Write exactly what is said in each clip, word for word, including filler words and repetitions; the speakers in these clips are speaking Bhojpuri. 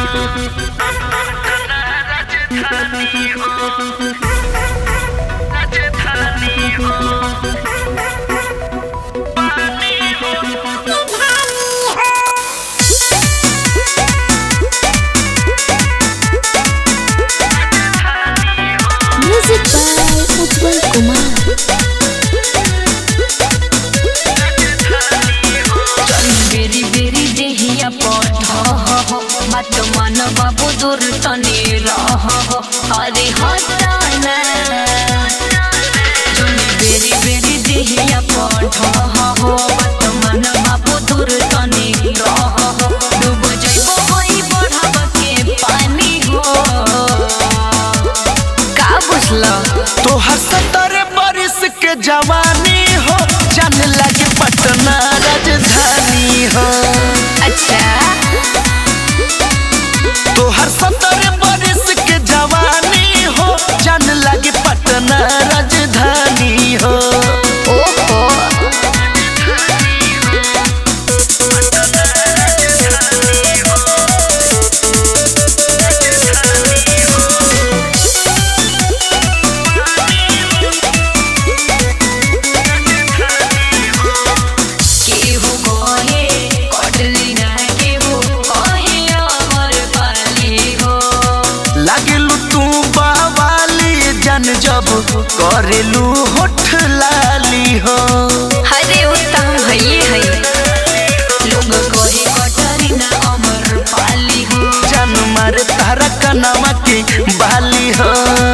बाबू दूर तनी रह अरे हटाना जोनी बेरी बेरी देहिया पठ हो बात मन बाबू दूर तनी रह डूब जइबो होई बढ़ब के पानी हो का बुझला तोहर सत्तर बरिस के जवानी हो जान लगे पटना राजधानी हो। अच्छा तोहर सत्तर बरिस के जवानी हो जान लगे पटना राजधानी हो। ओहो जब करेलू होठ लाली हो हरे उत्तम भइए है लोग कहे कटरीना अमर पाली हो जान मार तारा कनावा के बाली हो।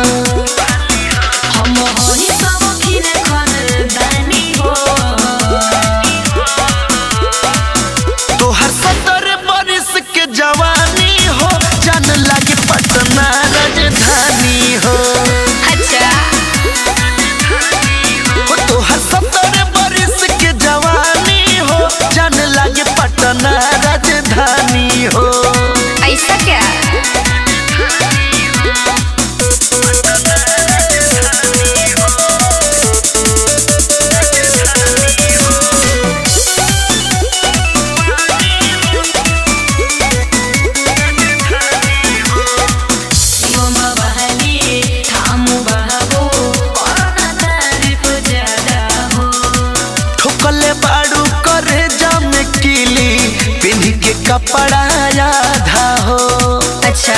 हम होई सब खिन खानदानी हो तोहर सत्तर बरिस के जवानी हो जान लगे पटना राजधानी हो। तोहर सत्तर बरिस के जवानी हो जान लगे पटना राजधानी हो। ऐसा क्या कपड़ा आधा हो अच्छा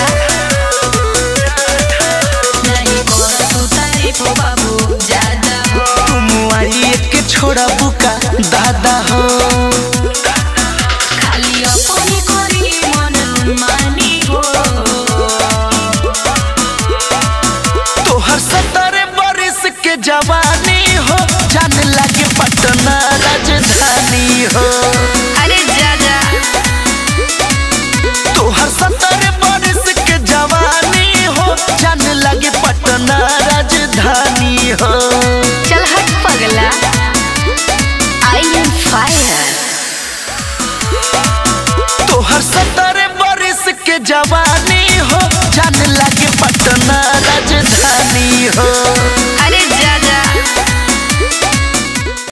नहीं कर तू तारीफ बाबू ज्यादा हो तुम आई एक छोड़ा बुका दादा हो खाली अपनी करी मन मानी हो तोहर सत्तर बरिस के जवानी हो जान लगे पटना राजधानी हो। अरे ज्यादा तोहर सत्तर बरिस के जवानी हो जान लगे पटना राजधानी हो। चल हट पगला आई एम फायर तोहर सत्तर बरिस के जवानी हो जान लगे पटना राजधानी हो।